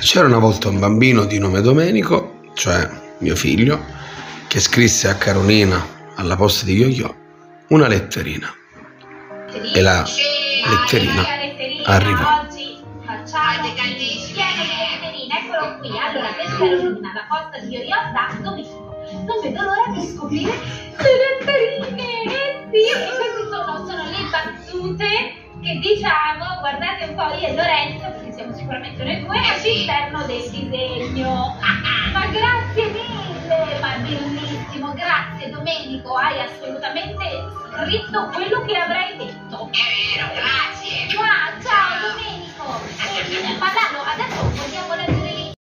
C'era una volta un bambino di nome Domenico, cioè mio figlio, che scrisse a Carolina alla posta di Yo-Yo una letterina. E la letterina arrivò. Oggi facciamo pieno di letterine, eccolo qui. Allora, per Carolina, la posta di Yo-Yo da Domenico. Non vedo l'ora di scoprire le letterine. Sì, e queste sono le battute che diciamo, guardate un po' io e Lorenzo, perché siamo sicuramente noi due, all'interno del disegno. Ma grazie mille, ma bellissimo, grazie Domenico, hai assolutamente scritto quello che avrei detto. È vero, grazie. Ciao Domenico. Ma Lalo, adesso vogliamo leggere